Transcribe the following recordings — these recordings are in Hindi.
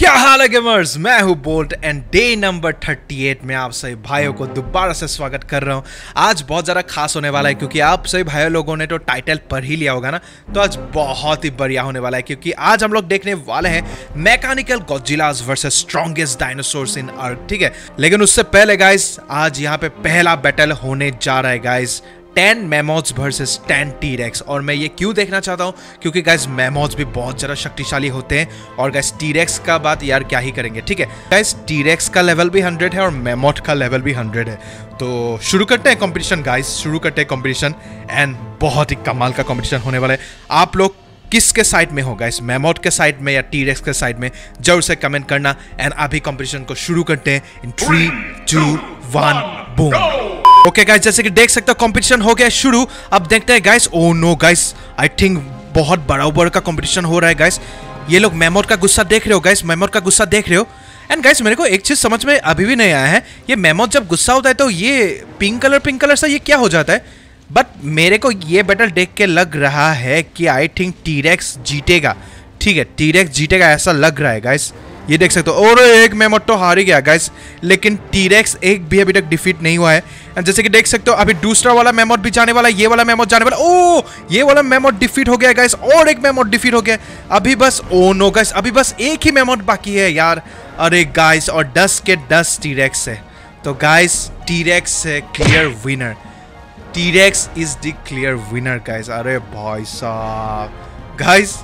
क्या हाल है गेमर्स, मैं हूं बोल्ट एंड डे नंबर 38 में आप सभी भाइयों को दोबारा से स्वागत कर रहा हूं। आज बहुत ज़्यादा खास होने वाला है क्योंकि आप सभी भाइयों लोगों ने तो टाइटल पढ़ ही लिया होगा ना, तो आज बहुत ही बढ़िया होने वाला है क्योंकि आज हम लोग देखने वाले हैं mechanical Godzillas versus strongest dinosaurs in earth. ठीक है, लेकिन उससे पहले गाइस आज यहाँ पे पहला बैटल होने जा रहा है गाइस, 10 मैमोथ्स वर्सेस 10 टी-रेक्स। और मैं ये क्यों देखना चाहता हूँ क्योंकि गाइस मैमोथ्स भी बहुत ज़्यादा शक्तिशाली होते हैं और गाइस टी-रेक्स का बात यार क्या ही करेंगे। ठीक है गाइस, टी-रेक्स का लेवल भी 100 है और मैमोथ का लेवल भी 100 है। तो शुरू करते हैं कंपटीशन गाइस, शुरू करते हैं कंपटीशन एंड बहुत ही कमाल का कंपटीशन होने वाला है। आप लोग किसके साइड में हो गाइस, मैमोथ के साइड में या टी-रेक्स के साइड में, जरूर से कमेंट करना। एंड अभी कंपटीशन को शुरू करते हैं इन 3, 2, 1 बूम। ओके गाइस, जैसे कि देख सकते हो कंपटीशन हो गया शुरू। अब देखते हैं guys. Oh no guys, I think बहुत बड़ा का कंपटीशन हो रहा है गाइस। ये लोग मैमोथ का गुस्सा देख रहे हो गाइस, मैमोथ का गुस्सा देख रहे हो। एंड गाइस मेरे को एक चीज समझ में अभी भी नहीं आया है, ये मैमोथ जब गुस्सा होता है तो ये पिंक कलर सा ये क्या हो जाता है। बट मेरे को ये बैटल देख के लग रहा है कि आई थिंक टी-रेक्स जीतेगा। ठीक है, टी-रेक्स जीतेगा ऐसा लग रहा है गाइस। ये देख सकते हो, और एक मैमोथ तो हार ही गया गाइस, लेकिन टी-रेक्स एक भी अभी तक डिफीट नहीं हुआ है। जैसे कि देख सकते हो अभी दूसरा वाला मैमोथ भी जाने वाला है, ये वाला मैमोथ जाने वाला। ओ ये वाला मैमोथ डिफीट हो गया गाइस और एक मैमोथ डिफीट हो गया अभी बस। ओ नो गाइस, अभी बस एक ही मैमोथ बाकी है यार। अरे गाइस, और 10 के 10 टी-रेक्स है, तो गाइस टी-रेक्स है clear winner. T rex is the clear winner guys. अरे भाई साहब गाइस,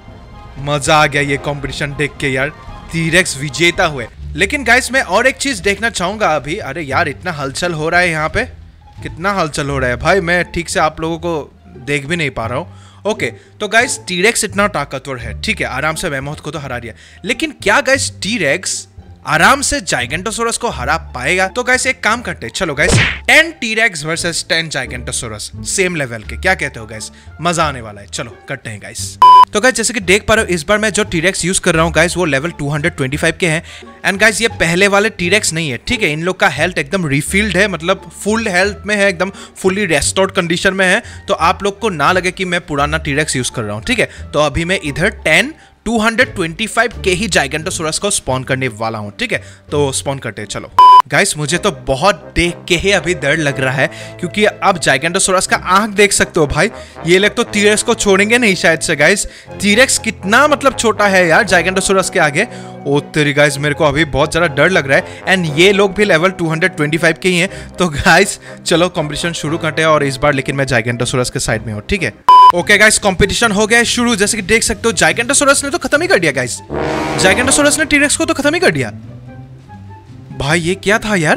मजा आ गया ये कंपटीशन देख के यार, टी-रेक्स विजेता हुए। लेकिन गाइस मैं और एक चीज देखना चाहूंगा अभी। अरे यार इतना हलचल हो रहा है यहाँ पे, कितना हलचल हो रहा है भाई, मैं ठीक से आप लोगों को देख भी नहीं पा रहा हूँ। ओके तो गाइस टी-रेक्स इतना ताकतवर है, ठीक है, आराम से मैमोथ को तो हरा दिया। लेकिन क्या गाइस टी-रेक्स आराम से जाइगेंटोसोरस को हरा पाएगा? तो गाइस एक काम करते हैं, चलो guys 10 T rex versus 10 Giganotosaurus same level के, क्या कहते हो गाइस? मजा आने वाला है, चलो करते हैं गाइस। तो गाइस जैसे कि देख पा रहे हो इस बार मैं जो टी-रेक्स यूज कर रहा हूँ गाइस वो लेवल 225 के हैं। एंड गाइस ये पहले वाले टी-रेक्स नहीं है, ठीक है, इन लोग का हेल्थ एकदम रिफिल्ड है, मतलब फुल हेल्थ में है, एकदम फुली रेस्टोर्ड कंडीशन में है। तो आप लोग को ना लगे कि मैं पुराना टी-रेक्स यूज कर रहा हूँ। ठीक है, तो अभी मैं इधर 225 के ही जाइगेंटोसोरस को स्पॉन करने वाला हूं। ठीक है, तो स्पॉन करते हैं चलो गाइस। मुझे तो बहुत देख के ही अभी डर लग रहा है क्योंकि अब जाइगेंटोसोरस का आंख देख सकते हो भाई, ये लोग तो टी-रेक्स को छोड़ेंगे नहीं शायद से गाइस। टी-रेक्स कितना मतलब छोटा है यार जाइगेंटोसोरस के आगे। ओ तेरी गाइस, मेरे को अभी बहुत ज्यादा डर लग रहा है। एंड ये लोग भी लेवल 225 के ही हैं। तो गाइस चलो कंपटीशन शुरू करते हैं और इस बार लेकिन मैं जाइगेंटोसोरस के साइड में हूँ। ठीक है, ओके गाइस कंपटीशन हो गया है शुरू। जैसे कि देख सकते हो जाइगेंटोसोरस ने तो खत्म ही कर दिया गाइस, जाइगेंटोसोरस ने टी-रेक्स को तो खत्म ही कर दिया भाई। ये क्या था यार,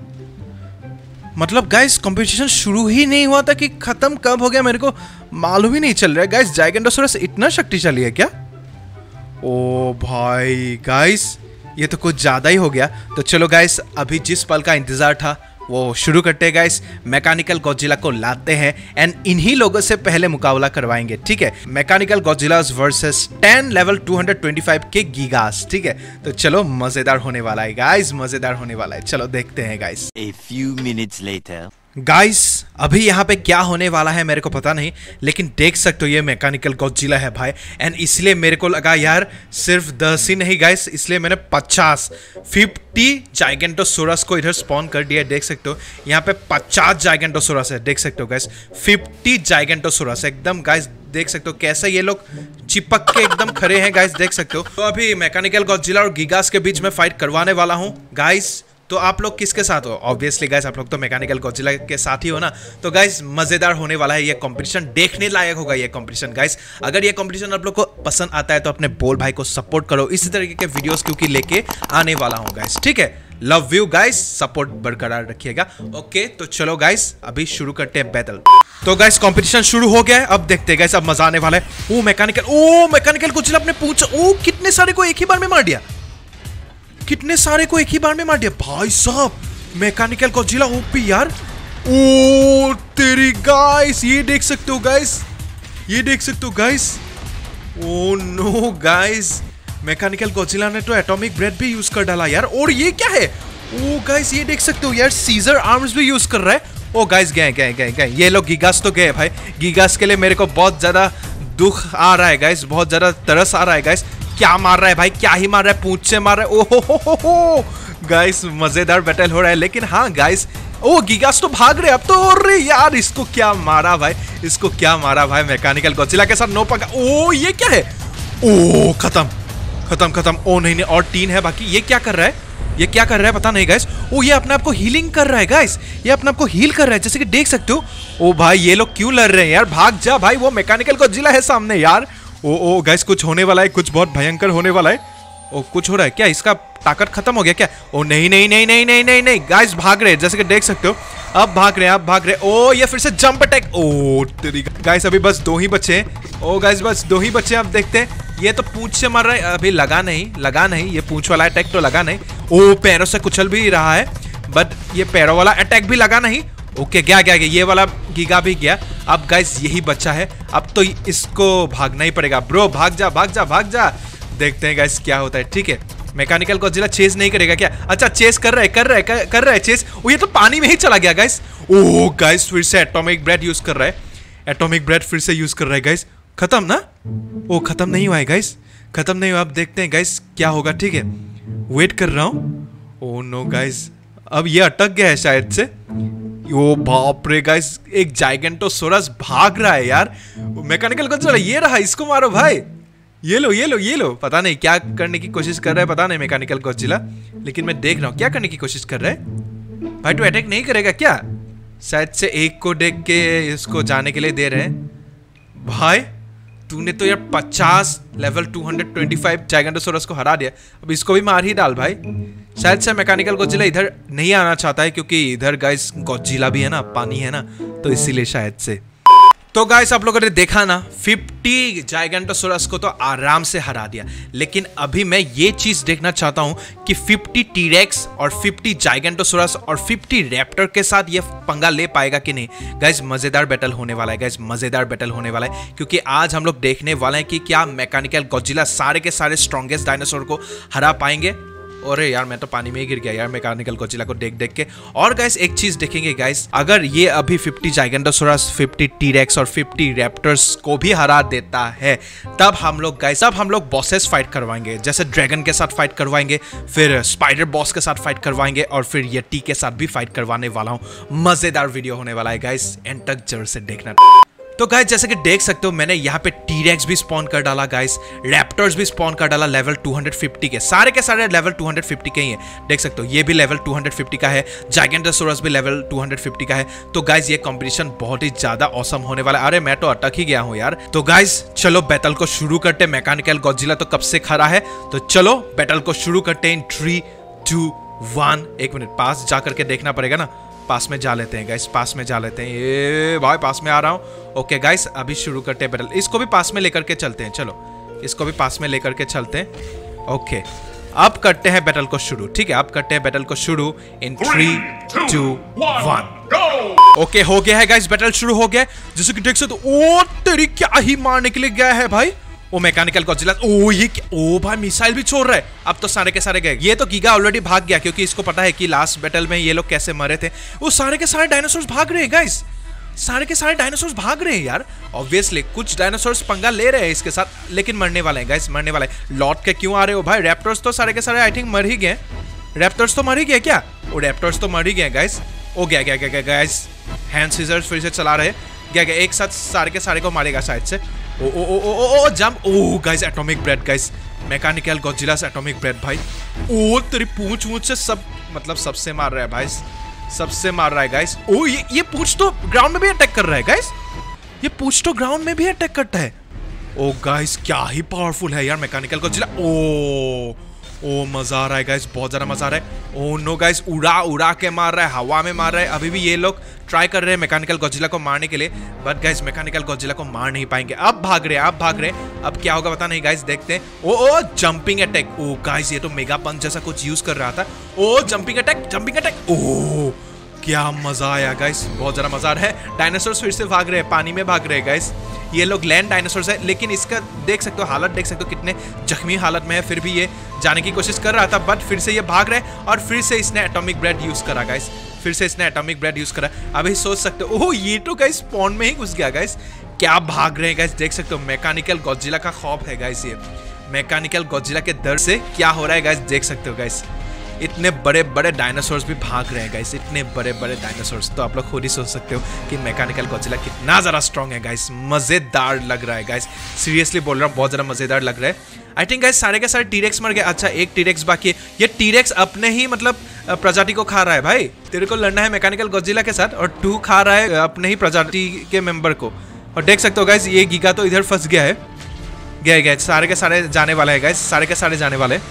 मतलब गाइस कंपटीशन शुरू ही नहीं हुआ था कि खत्म कब हो गया मेरे को मालूम ही नहीं चल रहा है गाइस। जाइगेंटोसोरस इतना शक्तिशाली है क्या? ओ भाई गाइस ये तो कुछ ज्यादा ही हो गया। तो चलो गाइस अभी जिस पल का इंतजार था वो शुरू करते हैं गाइस। मैकेनिकल गॉडजिला को लाते हैं एंड इन्हीं लोगों से पहले मुकाबला करवाएंगे। ठीक है, मैकेनिकल गॉडजिलास वर्सेस 10 लेवल 225 के गीगास। ठीक है, तो चलो मजेदार होने वाला है गाइस, मजेदार होने वाला है, चलो देखते हैं guys. A few minutes later. Guys अभी यहाँ पे क्या होने वाला है मेरे को पता नहीं, लेकिन देख सकते हो ये मैकेनिकल गॉडजिला है भाई। एंड इसलिए मेरे को लगा यार सिर्फ 10 ही नहीं गाइस, इसलिए मैंने 50 जाइगेंटोसोरस को इधर स्पॉन कर दिया। देख सकते हो यहाँ पे 50 जाइगेंटोसोरस है, देख सकते हो गाइस 50 जाइगेंटोसोरस एकदम गाइस। देख सकते हो कैसे ये लोग चिपक के एकदम खड़े हैं गाइस, देख सकते हो। तो अभी मैकेनिकल गॉडजिला और गीगास के बीच में फाइट करवाने वाला हूँ गाइस। तो आप लोग किसके साथ हो? ऑब्वियसली गाइस आप लोग तो मैकेनिकल गॉडजिला के साथ ही हो ना। तो गाइस मजेदार होने वाला है ये कंपटीशन, देखने लायक होगा ये कंपटीशन गाइस। अगर ये कंपटीशन आप लोग को पसंद आता है तो अपने बोल भाई को सपोर्ट करो, इसी तरीके के वीडियोस क्योंकि लेके आने वाला हूँ गाइस। ठीक है, लव यू गाइस, सपोर्ट बरकरार रखिएगा। ओके तो चलो गाइस अभी शुरू करते हैं बैटल। तो गाइस कंपटीशन शुरू हो गया है, अब देखते हैं गाइस, अब मजा आने वाला है। ओ मैकेनिकल गॉडजिला अपने पूछ, ओ कितने सारे को एक ही बार में मार दिया, कितने सारे को एक ही बार में मार दिया भाई साहब। मैकेनिकल गॉडजिला ओपी यार। ओ तेरी गाइस, ये देख सकते हो गाइस, ये देख सकते हो guys. Oh no guys, mechanical Godzilla ने तो एटॉमिक ब्रेथ भी यूज कर डाला यार। और ये क्या है? ओ गाइस ये देख सकते हो यार, सीजर आर्म्स भी यूज कर रहा है। ओ गाइस गए ये लोग गीगास तो गए भाई। गीगास के लिए मेरे को बहुत ज्यादा दुख आ रहा है गाइस, बहुत ज्यादा तरस आ रहा है गाइस। क्या मार रहा है भाई, क्या ही मार रहा है, पूंछ से मार रहा है। ओहो गाइस, मजेदार बैटल हो रहा है। लेकिन हाँ गाइस, ओ गीगास तो भाग रहे अब तो। अरे यार, इसको क्या मारा भाई, इसको क्या मारा भाई मैकेनिकल गॉडजिला के साथ। नो पका। ओ ये क्या है, ओ खत्म खत्म खत्म। ओ नहीं नहीं, और 3 है बाकी। ये क्या कर रहा है, ये क्या कर रहा है पता नहीं गाइस। ओ ये अपने आप को हीलिंग कर रहा है गाइस, ये अपने आप को हील कर रहा है, जैसे कि देख सकते हो। ओ भाई ये लोग क्यों लड़ रहे हैं यार, भाग जा भाई, वो मैकेनिकल गॉडजिला है सामने यार। ओ गाइस, कुछ होने वाला है, कुछ बहुत भयंकर होने वाला है। ओ कुछ हो रहा है क्या, इसका ताकत खत्म हो गया क्या। ओ नहीं नहीं नहीं नहीं नहीं नहीं नहीं गाइस, भाग रहे हैं जैसे कि देख सकते हो। अब भाग रहे हैं, अब भाग रहे हैं। ओ ये फिर से जंप अटैक। ओ तेरी गाइस, अभी बस 2 ही बचे हैं। ओ गाइस बस 2 ही बचे हैं। अब देखते हैं, ये तो पूंछ से मार रहा है, अभी लगा नहीं, ये पूंछ वाला अटैक तो लगा नहीं। ओ पैरों से कुचल भी रहा है, बट ये पैरों वाला अटैक भी लगा नहीं। ओके गया, ये वाला गीगा भी गया। अब गाइस यही बच्चा है, अब तो इसको भागना ही पड़ेगा। ब्रो भाग जा भाग जा भाग जा। देखते हैं गाइस क्या होता है। ठीक है, मैकेनिकल गॉडजिला चेस नहीं करेगा क्या। अच्छा चेस कर रहा है चेस। ओ ये तो पानी में ही चला गया गाइस। ओ गाइस फिर से एटॉमिक ब्रेथ यूज कर रहा है, एटॉमिक ब्रेथ फिर से यूज कर रहा है गाइस। खत्म ना, ओ खत्म नहीं हुआ है गाइस, खत्म नहीं हुआ। अब देखते हैं गाइस क्या होगा। ठीक है, वेट कर रहा हूँ। ओ नो गाइस, अब ये अटक गया है शायद से। ओ बाप रे गाइस, एक जाइगेंटोसोरस भाग रहा है यार। मैकेनिकल गॉडजिला ये रहा, इसको मारो भाई। ये लो। पता नहीं क्या करने की कोशिश कर रहा है, पता नहीं मैकेनिकल गॉडजिला, लेकिन मैं देख रहा हूँ क्या करने की कोशिश कर रहा है। भाई तो अटैक नहीं करेगा क्या, शायद से एक को देख के इसको जाने के लिए दे रहे हैं। भाई तूने तो यार 50 लेवल 225 जाइगेंटोसोरस को हरा दिया, अब इसको भी मार ही डाल भाई। शायद से मैकेनिकल गॉडजिला इधर नहीं आना चाहता है, क्योंकि इधर गाइस गॉडजिला भी है ना, पानी है ना, तो इसीलिए शायद से। तो गाइस आप लोगों ने देखा ना, 50 जाइगेंटोसोरस को तो आराम से हरा दिया। लेकिन अभी मैं ये चीज देखना चाहता हूं कि 50 टीरेक्स और 50 जाइगेंटोसोरस और 50 रैप्टर के साथ ये पंगा ले पाएगा कि नहीं। गाइस मजेदार बैटल होने वाला है गाइस, मजेदार बैटल होने वाला है, क्योंकि आज हम लोग देखने वाले हैं कि क्या मैकेनिकल गॉडजिला सारे के सारे स्ट्रॉन्गेस्ट डायनासोर को हरा पाएंगे। अरे यार मैं तो पानी में ही गिर गया यार मैकेनिकल गॉडजिला को देख के। और गाइस एक चीज देखेंगे गाइस, अगर ये अभी 50 जाइगेंटोसोरस, 50 टीरेक्स और 50 रैप्टर्स को भी हरा देता है, तब हम लोग बॉसेस फाइट करवाएंगे, जैसे ड्रैगन के साथ फाइट करवाएंगे, फिर स्पाइडर बॉस के साथ फाइट करवाएंगे, और फिर येटी के साथ भी फाइट करवाने वाला हूं। मजेदार वीडियो होने वाला है गाइस, एंड तक जरूर से देखना। तो गाइस जैसे कि देख सकते हो, मैंने यहाँ पे टीरेक्स भी स्पॉन कर डाला गाइस, रैप्टर्स भी स्पॉन कर डाला लेवल 250 के सारे लेवल 250 के ही हैं। देख सकते हो ये भी लेवल 250 का है, जाइगेंटोसोरस भी लेवल 250 का है। तो गाइस ये कंपटीशन बहुत ही ज्यादा ऑसम होने वाला है। अरे मैं तो अटक ही गया हूँ यार। तो गाइस चलो बैटल को शुरू करते। मैकेनिकल गॉडजिला तो कब से खड़ा है, तो चलो बैटल को शुरू करते हैं। 3, 2, 1। एक मिनट, पास जा करके देखना पड़ेगा ना, पास में जा लेते हैं गाइस, पास में जा लेते हैं। ये भाई पास में आ रहा हूँ। ओके गाइस अभी शुरू करते हैं बैटल। इसको भी पास में लेकर के चलते हैं, चलो इसको भी पास में लेकर के चलते हैं। ओके अब करते हैं बैटल को शुरू। ठीक है, अब करते हैं बैटल को शुरू इन 3, 2, 1। ओके हो गया है गाइस, बैटल शुरू हो गया। जैसे कि देख सकते हो, ओ तेरी क्या ही मारने के लिए गया है भाई ओ मैकेनिकल गॉडजिला। ओ ये ओ भाई मिसाइल भी छोड़ रहा है। अब तो सारे के सारे गए। ये तो गीगा ऑलरेडी भाग गया, क्योंकि इसको पता है कि लास्ट बैटल में ये लोग कैसे मरे थे। वो सारे के सारे डायनासोर्स भाग रहे हैं गाइस, सारे के सारे डायनासोर्स भाग रहे हैं यार। ऑब्वियसली कुछ डायनासोर्स पंगा ले रहे हैं इसके साथ, लेकिन मरने वाले हैं गाइस, मरने वाले हैं। लौट के क्यों आ रहे हो भाई। रैप्टर्स तो सारे के सारे आई थिंक मर ही गए। रैप्टर्स तो मर ही गए क्या, ओ रैप्टर्स तो मर ही गए गाइस। ओ गया गाइस, हैंड सीजर्स फिर से चला रहे। गया एक साथ सारे के सारे को मारेगा शायद से। Oh oh oh oh oh jump. Oh guys atomic breath guys, mechanical Godzilla से एटॉमिक ब्रेथ भाई। ओ तेरी पूंछ वूंछ से सब, मतलब सबसे मार रहा है भाई, सबसे मार रहा है गाइस। ओ ये पूंछ तो ग्राउंड में भी अटैक कर रहा है गाइस, ये पूंछ तो ग्राउंड में भी अटैक करता है। ओ गाइस क्या ही पावरफुल है यार मैकेनिकल गॉडजिला। ओ मजा आ रहा है गाइस, बहुत ज्यादा मजा आ रहा है। ओ नो गाइस, उड़ा के मार रहा है, हवा में मार रहा है। अभी भी ये लोग ट्राई कर रहे हैं मैकेनिकल गॉडजिला को मारने के लिए, बट गाइस मैकेनिकल गॉडजिला को मार नहीं पाएंगे। अब भाग रहे हैं, अब क्या होगा पता नहीं गाइस, देखते हैं। Oh jumping attack. Oh guys ये तो मेगा पंच जैसा कुछ यूज कर रहा था। ओ जंपिंग अटैक। ओ क्या मजा आया गाइस, बहुत ज्यादा मजा आ रहा है। डायनासोर्स फिर से भाग रहे हैं, पानी में भाग रहे हैं गाइस। ये लोग लैंड डायनासोर्स है, लेकिन इसका देख सकते हो हालत, देख सकते हो कितने जख्मी हालत में है। फिर भी ये जाने की कोशिश कर रहा था, बट फिर से ये भाग रहे हैं, और फिर से इसने एटॉमिक ब्रेथ यूज करा गाइस, फिर से इसने एटॉमिक ब्रेथ यूज करा। अभी सोच सकते हो, ओह ये तो गाइस स्पॉन में ही घुस गया गाइस। क्या भाग रहे हैं गाइस, देख सकते हो मैकेनिकल गॉडजिला का खौफ है गाइस ये। मैकेनिकल गॉडजिला के दर से क्या हो रहा है गाइस, देख सकते हो गाइस। इतने बड़े बड़े डायनासोर्स भी भाग रहे हैं गाइस, इतने बड़े बड़े डायनासोर्स। तो आप लोग खुद ही सोच सकते हो कि मैकेनिकल गॉडजिला कितना ज़्यादा स्ट्रॉन्ग है गाइस। मज़ेदार लग रहा है गाइस, सीरियसली बोल रहा हूँ, बहुत ज़्यादा मज़ेदार लग रहा है। आई थिंक गाइस सारे के सारे टीरेक्स मर गए। अच्छा, एक टीरेक्स बाकी है। ये टीरेक्स अपने ही मतलब प्रजाति को खा रहा है भाई। तेरे को लड़ना है मैकेनिकल गॉडजिला के साथ और तू खा रहा है अपने ही प्रजाति के मेंबर को। और देख सकते हो गाइस, ये गीगा तो इधर फंस गया है। गया सारे के सारे जाने वाले हैं गाइस, सारे के सारे जाने वाले।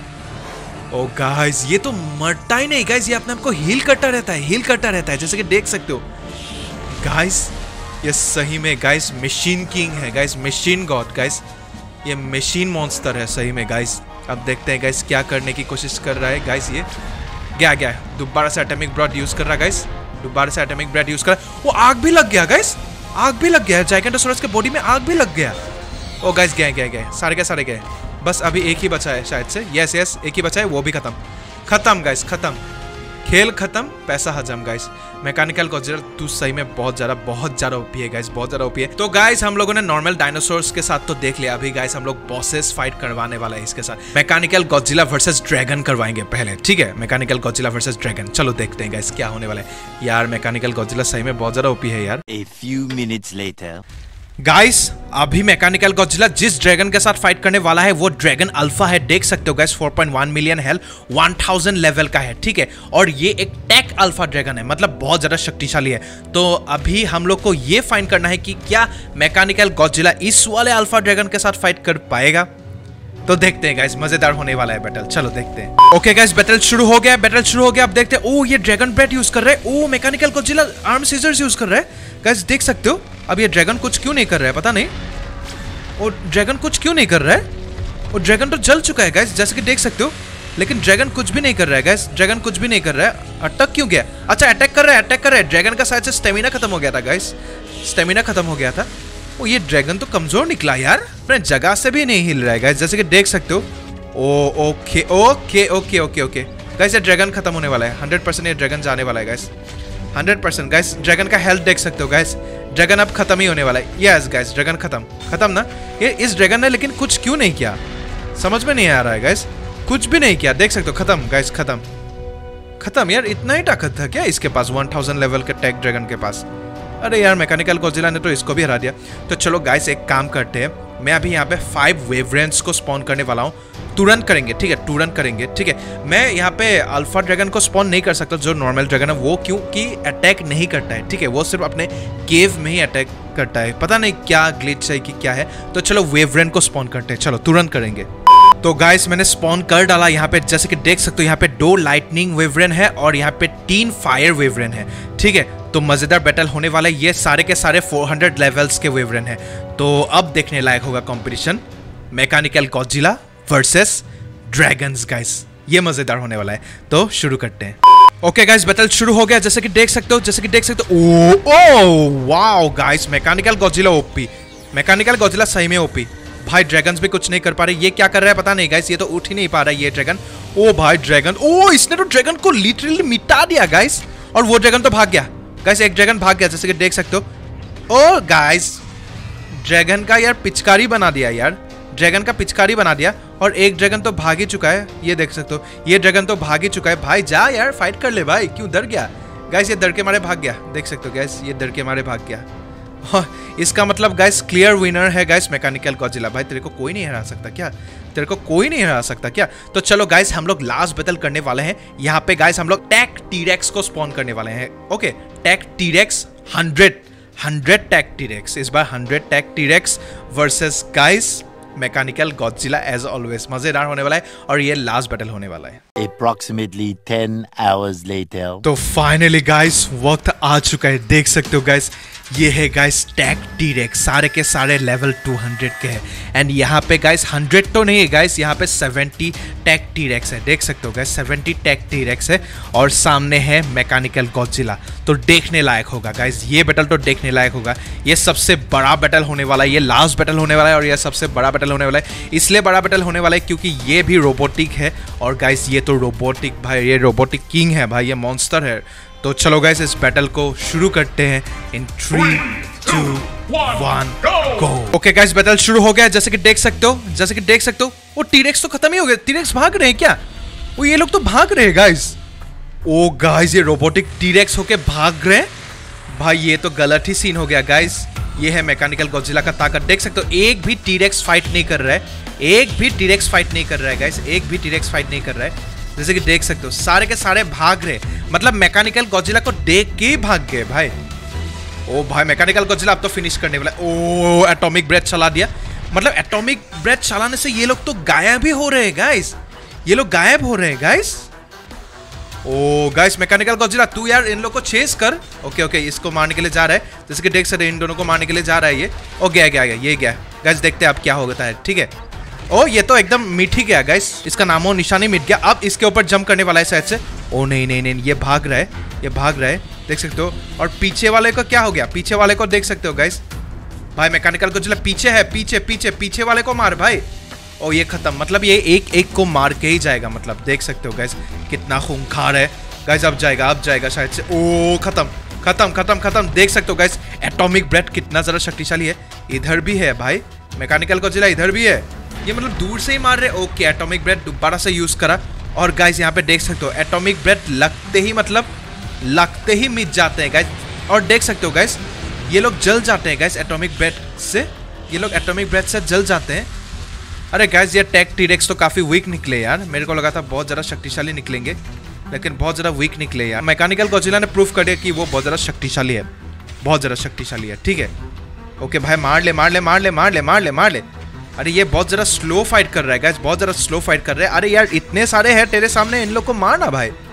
ओ गाइस, ये तो मरता ही नहीं गाइस, ये अपने आप को हील करता रहता है, हील करता रहता है, जैसे कि देख सकते हो गाइस। ये सही में गाइस मशीन किंग है गाइस, मशीन गॉड गाइस। ये मशीन मॉन्स्टर है सही में गाइस। अब देखते हैं गाइस क्या करने की कोशिश कर रहा है गाइस। ये गया दोबारा से एटॉमिक ब्रेथ यूज कर रहा है गाइस, दोबारा से एटॉमिक ब्रेथ यूज कर रहा है। वो आग भी लग गया गाइस, आग भी लग गया है, जाइगेंटोसॉरस के बॉडी में आग भी लग गया। ओ गाइस गए सारे के सारे गए। बस अभी एक ही बचा है शायद से। यस एक ही बचा है, वो भी खत्म गाइस, खत्म। खेल खत्म, पैसा हजम गाइस। मैकेनिकल गॉडजिला तू सही में बहुत ज्यादा ओपी है गाइस, बहुत ज्यादा ओपी है। तो गाइस हम लोगों ने नॉर्मल डायनासोर्स के साथ तो देख लिया। अभी गाइस हम लोग बॉसेस फाइट करवाने वाला है इसके साथ। मैकेनिकल गॉडजिला वर्सेस ड्रैगन करवाएंगे पहले, ठीक है। मैकेनिकल गॉडजिला वर्सेस ड्रैगन, चलो देखते हैं गाइस क्या होने वाला है। यार मैकेनिकल गॉडजिला सही में बहुत ज्यादा ओपी है यार। A few minutes later. Guys अभी मैकेनिकल गॉडजिला जिस ड्रैगन के साथ फाइट करने वाला है वो ड्रैगन अल्फा है। देख सकते हो गाइस 4.1 मिलियन हेल्थ, 1000 लेवल का है, ठीक है। और ये एक टेक अल्फा ड्रैगन है, मतलब बहुत ज्यादा शक्तिशाली है। तो अभी हम लोग को ये फाइंड करना है कि क्या मैकेनिकल गॉडजिला इस वाले अल्फा ड्रैगन के साथ फाइट कर पाएगा। तो देखते हैं गाइस, मजेदार होने वाला है बैटल, चलो देखते हैं। ओके गाइस बैटल शुरू हो गया, अब देखते हैं। ओ ये ड्रैगन ब्रेथ यूज कर रहे हैं। Oh mechanical Godzilla arm scissors use कर रहे हैं गाइस, देख सकते हो। अब ये ड्रैगन कुछ क्यों नहीं कर रहा है पता नहीं, और ड्रैगन कुछ क्यों नहीं कर रहा है। और ड्रैगन तो जल चुका है गाइस, जैसे कि देख सकते हो, लेकिन ड्रैगन कुछ भी नहीं कर रहा है गाइस, ड्रैगन कुछ भी नहीं कर रहा है। अटक क्यों गया? अच्छा अटैक कर रहा है, ड्रैगन का शायद से स्टेमिना खत्म हो गया था गाइस, स्टेमिना खत्म हो गया था। ओ ये ड्रैगन तो कमजोर निकला यार, अपने जगह से भी नहीं हिल रहा है गाइस, जैसे कि देख सकते हो। ओ ओके गाइस, ये ड्रैगन खत्म होने वाला है 100%। ये ड्रैगन जाने वाला है गाइस 100% गाइस। ड्रैगन का हेल्थ देख सकते हो गाइस, ड्रैगन अब खत्म ही होने वाला है। यस गाइस ड्रैगन खत्म ना। ये इस ड्रैगन ने लेकिन कुछ क्यों नहीं किया, समझ में नहीं आ रहा है गाइस, कुछ भी नहीं किया। देख सकते हो खत्म गाइस, खत्म यार। इतना ही ताकत था क्या इसके पास 1000 लेवल के टेक ड्रैगन के पास? अरे यार मैकेनिकल गॉडजिला ने तो इसको भी हरा दिया। तो चलो गाइस एक काम करते हैं, मैं अभी यहाँ पे 5 वेवरेंट्स को स्पॉन करने वाला हूँ। तुरंत करेंगे, ठीक है, तुरंत करेंगे, ठीक है। मैं यहाँ पे अल्फा ड्रैगन को स्पॉन नहीं कर सकता, जो नॉर्मल ड्रैगन है वो, क्योंकि अटैक नहीं करता है, ठीक है। वो सिर्फ अपने केव में ही अटैक करता है, पता नहीं क्या ग्लिच है कि क्या है। तो चलो वेवरेंट को स्पॉन करते हैं, चलो तुरंत करेंगे। तो गाइस मैंने स्पॉन कर डाला यहाँ पे, जैसे कि देख सकते हो यहाँ पे 2 लाइटनिंग वेवरेन है और यहाँ पे 3 फायर वेवरेन है, ठीक है। तो मजेदार बैटल होने वाला है। ये सारे के सारे 400 लेवल्स के वेवरेन है। तो अब देखने लायक होगा competition, mechanical Godzilla versus dragons guys, ये मजेदार होने वाला है। तो शुरू करते हैं। ओके गाइस बैटल शुरू हो गया, जैसे कि देख सकते हो, oh wow guys, mechanical Godzilla OP, mechanical Godzilla सही में ओपी भाई। ड्रैगन्स भी कुछ नहीं कर पा रहे, ये क्या कर रहा है पता नहीं गाइस, ये तो उठ ही नहीं पा रहा है ये ड्रैगन। ओ भाई ड्रैगन, ओ इसने तो ड्रैगन को लिटरली मिटा दिया गाइस, और वो ड्रैगन तो भाग गया गाइस, एक ड्रैगन भाग गया, जैसे कि देख सकते हो। ओ गाइस ड्रैगन का यार पिचकारी बना दिया यार, ड्रैगन का पिचकारी बना दिया, और एक ड्रैगन तो भाग ही चुका है, ये देख सकते हो, ये ड्रैगन तो भाग ही चुका है। भाई जा यार फाइट कर ले भाई, क्यों डर गया गाइस? ये डर के मारे भाग गया, देख सकते हो गाइस, ये डर के मारे भाग गया। इसका मतलब गाइस क्लियर विनर है गाइस मैकेनिकल गॉडजिला। भाई तेरे को कोई नहीं हरा सकता क्या, तेरे को कोई नहीं हरा सकता क्या? तो चलो गाइस हम लोग लास्ट बैटल करने वाले हैं। यहाँ पे गाइस हम लोग टेक टीरेक्स को स्पॉन करने वाले हैं। Okay tech T rex 100 tech T rex, इस बार 100 tech T rex versus guys mechanical Godzilla. As always मजेदार होने वाला है, और ये लास्ट बैटल होने वाला है। Approximately 10 hours later. तो फाइनली गाइस वक्त आ चुका है, देख सकते हो गाइस, ये है गाइस टेक टीरेक्स, सारे के सारे लेवल 200 के हैं। एंड यहाँ पे गाइस 100 तो नहीं है गाइस, यहाँ पे 70 टेक टीरेक्स है, देख सकते हो गाइस 70 टेक टीरेक्स है, और सामने है मैकेनिकल गॉडजिला। तो देखने लायक होगा गाइस, ये बैटल तो देखने लायक होगा। ये सबसे बड़ा बैटल होने वाला है, ये लास्ट बैटल होने वाला है, और ये सबसे बड़ा बैटल होने वाला है। इसलिए बड़ा बैटल होने वाला है क्योंकि ये भी रोबोटिक है, और गाइस ये तो रोबोटिक भाई, ये रोबोटिक किंग है भाई, ये मॉन्स्टर है। तो चलो गाइस इस बैटल को शुरू करते हैं in 3, 2, 2 1 go. Okay guys, battle शुरू हो गया। जैसे कि देख सकते हो वो टीरेक्स तो खत्म ही हो गया। टीरेक्स भाग रहे हैं क्या? वो ये लोग तो भाग रहे हैं गाइस। ओ गाइस, ये रोबोटिक टीरेक्स होके भाग रहे हैं भाई। ये तो गलत ही सीन हो गया गाइस। ये है मैकेनिकल गॉडजिला का ताकत। देख सकते हो एक भी टीरेक्स फाइट नहीं कर रहा है। गाइस, एक भी टीरेक्स फाइट नहीं कर रहा है। जैसे कि देख सकते हो सारे के सारे भाग रहे, मतलब मैकेनिकल गॉडजिला को देख के ही भाग गए भाई। ओ भाई, मैकेनिकल गॉडजिला अब तो फिनिश करने वाला। ओ, एटॉमिक ब्रेथ चला दिया। मतलब एटॉमिक ब्रेथ चलाने से ये लोग तो गायब ही हो रहे हैं guys. Oh guys, mechanical Godzilla तू यार इन लोग को चेस कर। ओके, इसको मारने के लिए जा रहा है। जैसे कि देख सकते हैं इन दोनों को मारने के लिए जा रहा है ये। ओ गया ये गया गाइस। देखते हैं अब क्या होता है। ठीक है। ओ ये तो एकदम मिट ही गया गाइस। इसका नामो निशानी मिट गया। अब इसके ऊपर जंप करने वाला है शायद से। ओ नहीं, ये भाग रहा है। देख सकते हो। और पीछे वाले को क्या हो गया? पीछे वाले को देख सकते हो गाइस। भाई मैकेनिकल गॉडजिला पीछे है। पीछे वाले को मार भाई। ओ ये खत्म। मतलब ये एक को मार के ही जाएगा। मतलब देख सकते हो गाइस कितना खूंखार है गाइस। अब जाएगा शायद से। ओ खत्म। देख सकते हो गाइस एटॉमिक ब्रेथ कितना ज्यादा शक्तिशाली है। इधर भी है भाई मैकेनिकल गॉडजिला, इधर भी है। ये मतलब दूर से ही मार रहे। ओके, एटॉमिक ब्रेथ दोबारा से यूज करा। और गाइस यहाँ पे देख सकते हो एटॉमिक ब्रेथ लगते ही मिट जाते हैं गाइस। और देख सकते हो गाइस ये लोग जल जाते हैं गाइस एटॉमिक ब्रेथ से जल जाते हैं। अरे गाइस, ये टेक टीरेक्स तो काफी वीक निकले यार। मेरे को लगा था बहुत ज्यादा शक्तिशाली निकलेंगे, लेकिन बहुत ज्यादा वीक निकले यार। मैकेनिकल गॉडजिला ने प्रूफ कर दिया कि वो बहुत ज्यादा शक्तिशाली है। ठीक है। ओके भाई, मार ले। अरे ये बहुत ज्यादा स्लो फाइट कर रहा है गाइस। अरे यार इतने सारे हैं तेरे सामने, इन लोग को मारना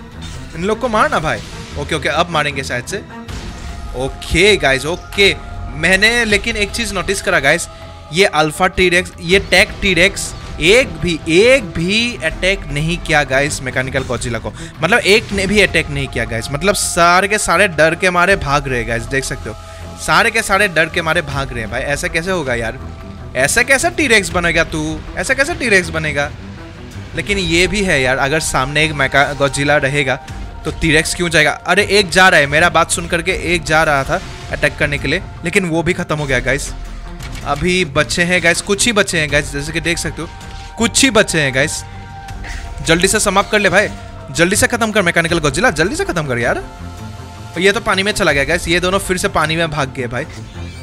भाई। ओके, अब मारेंगे शायद से। Okay guys, okay. मैंने लेकिन एक चीज नोटिस करा गाइस, ये अल्फा टीरेक्स, ये टेक टीरेक्स एक भी अटैक नहीं किया गाइस मैकेनिकल गॉडजिला को। मतलब एक ने भी अटैक नहीं किया गाइस। मतलब सारे के सारे डर के मारे भाग रहे गाइस। देख सकते हो सारे के सारे डर के मारे भाग रहे हैं भाई। ऐसा कैसे होगा यार? ऐसा कैसा टीरेक्स बनेगा तू? ऐसा कैसे टीरेक्स बनेगा? लेकिन ये भी है यार, अगर सामने एक मैकेनिकल गॉडजिला रहेगा तो टीरेक्स क्यों जाएगा? अरे एक जा रहा है, मेरा बात सुन करके एक जा रहा था अटैक करने के लिए, लेकिन वो भी खत्म हो गया गाइस। अभी बचे हैं गाइस, कुछ ही बचे हैं गाइस। जैसे कि देख सकते हो कुछ ही बचे हैं गाइस। जल्दी से समाप्त कर ले भाई, जल्दी से खत्म कर मैकेनिकल गॉडजिला, जल्दी से खत्म कर यार। ये तो पानी में चला गया गाइस। ये दोनों फिर से पानी में भाग गए भाई।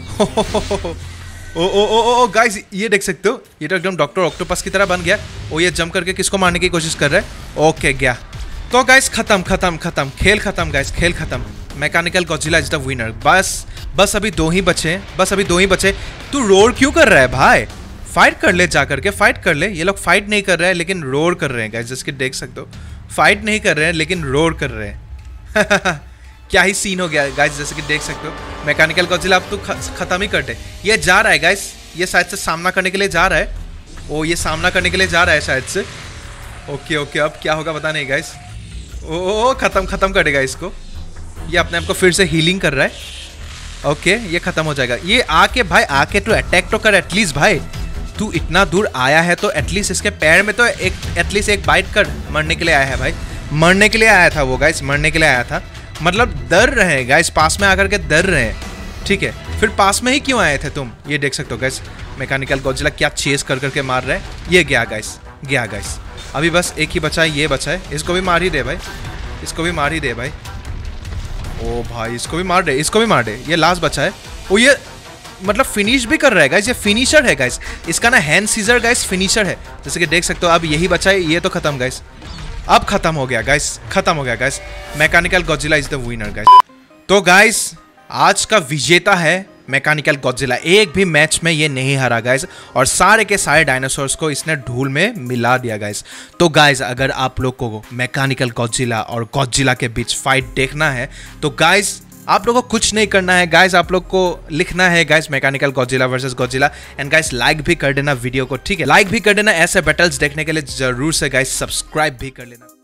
ओ गाइस, ये देख सकते हो ये तो एकदम डॉक्टर ऑक्टोपस की तरह बन गया। ओ ये जंप करके किसको मारने की कोशिश कर रहा है। ओके गया। तो गाइस खत्म। खेल खत्म गाइस, खेल खत्म। Mechanical Godzilla is the winner. बस अभी दो ही बचे। तू रोर क्यों कर रहा है भाई? फाइट कर ले, जा करके फाइट कर ले। ये लोग फाइट नहीं कर रहे हैं लेकिन रोर कर रहे हैं गाइस। जैसे कि देख सकते हो फाइट नहीं कर रहे हैं लेकिन रोर कर रहे हैं। क्या ही सीन हो गया गाइस। जैसे कि देख सकते हो मैकेनिकल गॉडजिला अब तो खत्म ही कर दे। ये जा रहा है गाइस, ये शायद से सामना करने के लिए जा रहा है। ओ ये सामना करने के लिए जा रहा है शायद से। ओके, अब क्या होगा पता नहीं गाइस। ओ खत्म कर देगा इसको। ये अपने आप को फिर से हीलिंग कर रहा है। ओके, ये खत्म हो जाएगा। ये आके तो अटैक तो कर एटलीस्ट भाई। तू इतना दूर आया है तो एटलीस्ट इसके पैर में तो एटलीस्ट एक बाइट कर। मरने के लिए आया है भाई, मरने के लिए आया था वो गाइस, मरने के लिए आया था। मतलब डर रहे हैं गाइस, पास में आकर के डर रहे हैं। ठीक है, फिर पास में ही क्यों आए थे तुम? ये देख सकते हो गाइस मैकेनिकल गॉडजिला क्या चेस कर करके मार रहे हैं। ये गया गाइस। अभी बस एक ही बचा है, ये बचा है। इसको भी मार ही दे भाई। ओ भाई इसको भी मार दे। ये लास्ट बचा है। ओ ये मतलब फिनिश भी कर रहा है गाइस। ये फिनिशर है गाइस। इसका ना हैंड सीजर गाइस फिनिशर है। जैसे कि देख सकते हो अब यही बचा है। ये तो खत्म गाइस। अब खत्म हो गया guys. Mechanical Godzilla is the winner guys. तो गाइस आज का विजेता है मैकेनिकल गॉडजिला। एक भी मैच में ये नहीं हारा गाइस, और सारे के सारे डायनासोर्स को इसने धूल में मिला दिया गाइस। तो गाइस अगर आप लोग को मैकेनिकल गॉडजिला और गॉडजिला के बीच फाइट देखना है तो गाइस आप लोगों को कुछ नहीं करना है गाइस। आप लोग को लिखना है guys mechanical Godzilla versus Godzilla. And guys like भी कर देना वीडियो को। ठीक है, लाइक भी कर देना। ऐसे बैटल्स देखने के लिए जरूर से गाइस सब्सक्राइब भी कर लेना।